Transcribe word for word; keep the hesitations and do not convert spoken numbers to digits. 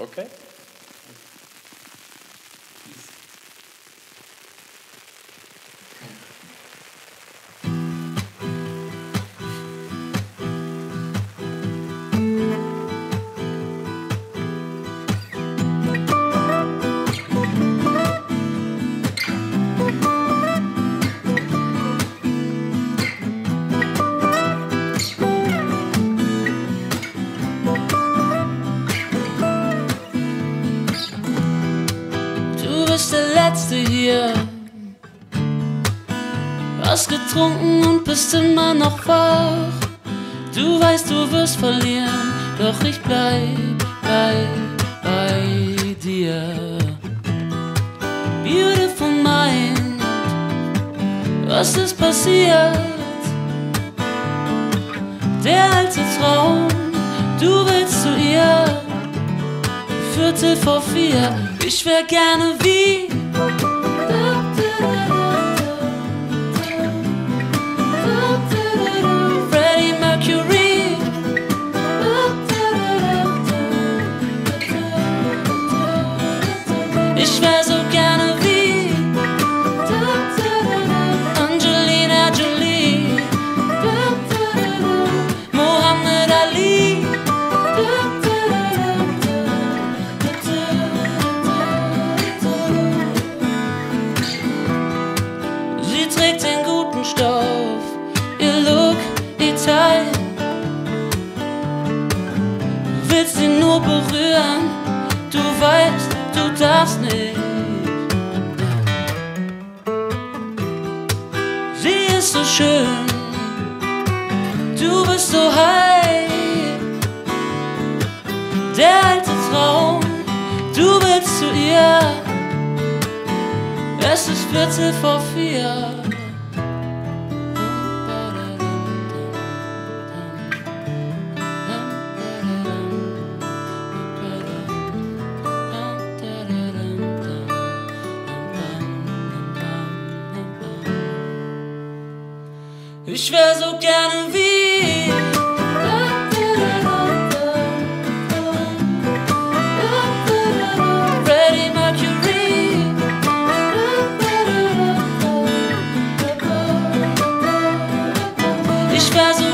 Okay. Du bist der Letzte hier, hast getrunken und bist immer noch wach. Du weißt, du wirst verlieren, doch ich bleib, bleib bei dir. Beautiful mind, was ist passiert? Der alte Traum, du willst zu ihr. Viertel vor vier, ich wär gerne wie Freddie Mercury. Ich wär so gerne wie Angelina Jolie, Muhammad Ali. Sie trägt den guten Stoff, ihr Look Italien. Willst sie nur berühren, du weißt, du darfst nicht. Sie ist so schön, du bist so high. Der alte Traum, du willst zu ihr. Es ist Viertel vor vier. Ich wär so gerne wie Freddie Mercury. Ich wär so